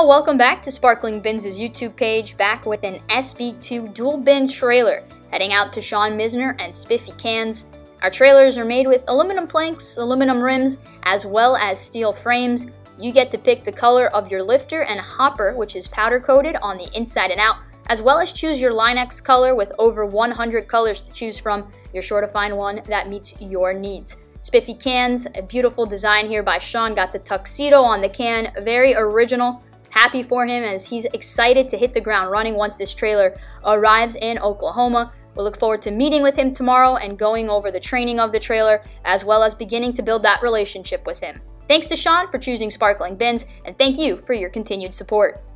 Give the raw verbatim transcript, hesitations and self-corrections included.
y'all, welcome back to Sparkling Bins' YouTube page, back with an S B two dual bin trailer, heading out to Sean Misner and Spiffy Cans. Our trailers are made with aluminum planks, aluminum rims, as well as steel frames. You get to pick the color of your lifter and hopper, which is powder coated on the inside and out, as well as choose your Line-X color with over one hundred colors to choose from. You're sure to find one that meets your needs. Spiffy Cans, a beautiful design here by Sean, got the tuxedo on the can, very original. Happy for him as he's excited to hit the ground running once this trailer arrives in Oklahoma. We'll look forward to meeting with him tomorrow and going over the training of the trailer, as well as beginning to build that relationship with him. Thanks to Sean for choosing Sparkling Bins, and thank you for your continued support.